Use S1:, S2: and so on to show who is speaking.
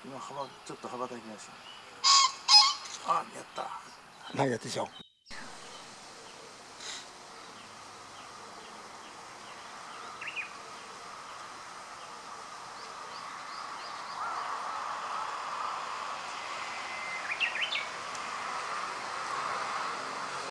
S1: 今ちょっと羽ばたきました。あ、やった。
S2: 何やってしょう。